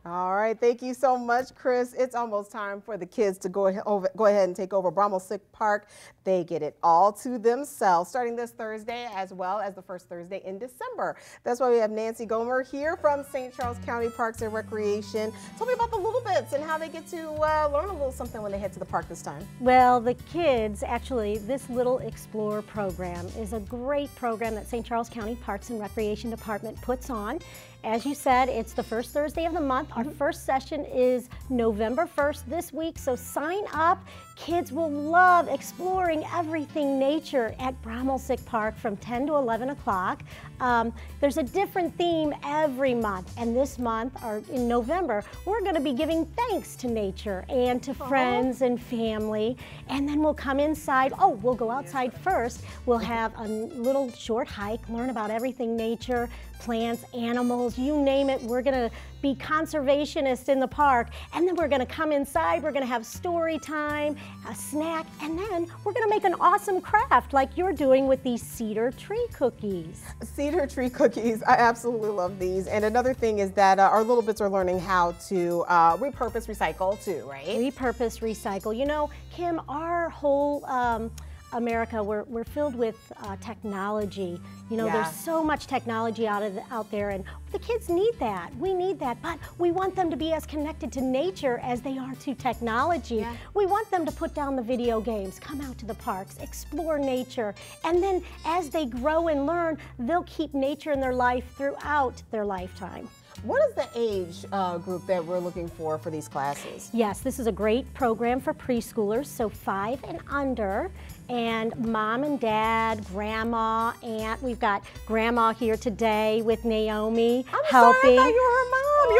All right, thank you so much, Chris. It's almost time for the kids to go ahead and take over Bramall Sick Park. They get it all to themselves, starting this Thursday as well as the first Thursday in December. That's why we have Nancy Gomer here from St. Charles County Parks and Recreation. Tell me about the Little Bits and how they get to learn a little something when they head to the park this time. Well, the kids, actually, this Little Explorer program is a great program that St. Charles County Parks and Recreation Department puts on. As you said, it's the first Thursday of the month. Our first session is November 1st this week, so sign up. Kids will love exploring everything nature at Bramall Sick Park from 10 to 11 o'clock. There's a different theme every month, and this month, or in November, we're going to be giving thanks to nature and to friends and family, and then we'll come inside. Oh, we'll go outside first. We'll have a little short hike, learn about everything nature, plants, animals, you name it. We're going to be conservationists in the park, and then we're going to come inside. We're going to have story time, a snack, and then we're going to make an awesome craft like you're doing with these cedar tree cookies. Cedar tree cookies, I absolutely love these. And another thing is that our Little Bits are learning how to repurpose, recycle too, right? Repurpose, recycle. You know, Kim, our whole America, we're filled with technology. You know, there's so much technology out there, and the kids need that. We need that, but we want them to be as connected to nature as they are to technology. We want them to put down the video games, come out to the parks, explore nature, and then as they grow and learn, they'll keep nature in their life throughout their lifetime. What is the age group that we're looking for these classes? Yes, this is a great program for preschoolers, so 5 and under, and mom and dad, grandma, aunt. We've got grandma here today with Naomi helping. Sorry, I thought you were her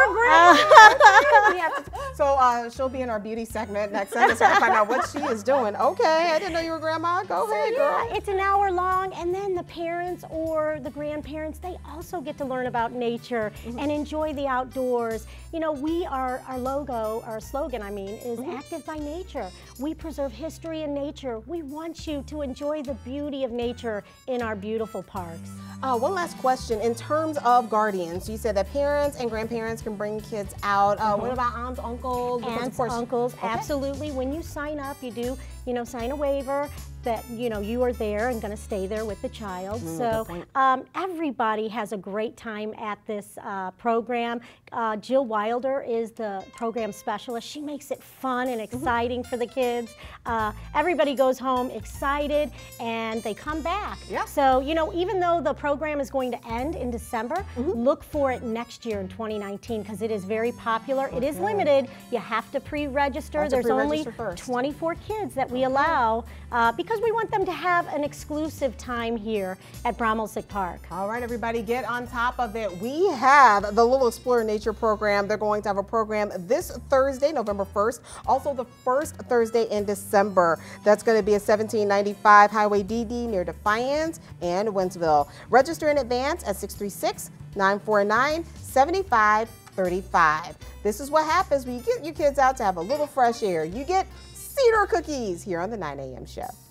mom. You're grandma. So she'll be in our beauty segment next Sunday, so I can find out what she is doing. Okay, I didn't know you were grandma. Go ahead, girl. It's an hour long, and then the parents or the grandparents, they also get to learn about nature and enjoy the outdoors. You know, our logo, our slogan, I mean, is active by nature. We preserve history and nature. We want you to enjoy the beauty of nature in our beautiful parks. One last question. In terms of guardians, you said that parents and grandparents can bring kids out. What about aunts, uncles? Aunts, uncles, absolutely. When you sign up, you do, sign a waiver that, you are there and going to stay there with the child. So everybody has a great time at this program. Jill Wilder is the program specialist. She makes it fun and exciting for the kids. Everybody goes home excited and they come back. So, even though the program is going to end in December, look for it next year in 2019 because it is very popular. It is limited. You have to pre-register. There's only 24 kids that we allow because we want them to have an exclusive time here at Bramall Sick Park. All right, everybody, get on top of it. We have the Little Explorer Nature program. They're going to have a program this Thursday, November 1st, also the first Thursday in December. That's going to be at 1795 Highway DD near Defiance and Wentzville. Register in advance at 636-949-7535. This is what happens when you get your kids out to have a little fresh air. You get cedar cookies here on the 9 a.m. show.